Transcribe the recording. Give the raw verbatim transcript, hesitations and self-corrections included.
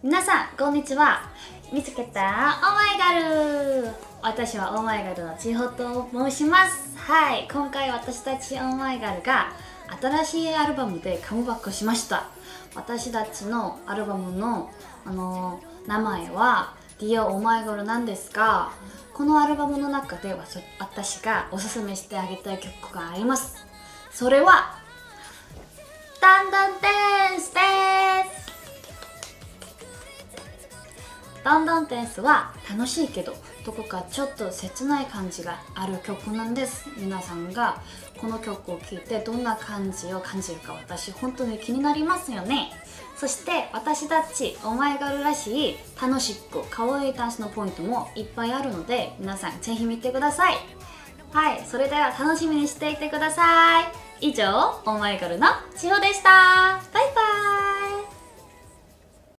皆さんこんにちは。見つけたオーマイガル。私はオーマイガルの千穂と申します。はい、今回私たちオーマイガルが新しいアルバムでカムバックしました。私たちのアルバムの、あのー、名前は Dear オーマイガルなんですが、このアルバムの中では私がおすすめしてあげたい曲があります。それはダンダンダンスです。ダンダンダンスは楽しいけどどこかちょっと切ない感じがある曲なんです。皆さんがこの曲を聴いてどんな感じを感じるか私本当に気になりますよね。そして私たちオーマイガルらしい楽しく可愛いダンスのポイントもいっぱいあるので皆さんぜひ見てください。はい、それでは楽しみにしていてください。以上オーマイガルの千穂でした。バイバーイ。